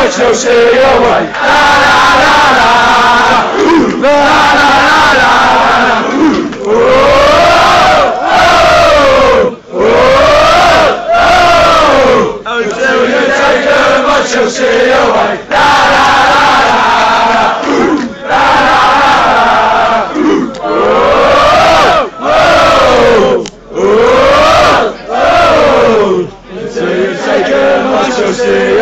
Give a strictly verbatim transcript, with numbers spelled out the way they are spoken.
much you'll see your way. La la la la, la la la la, oh, oh, oh, oh, until you take her much you'll see your way. La la la la, la la la la, oh, oh, oh, oh, until you take her much you'll see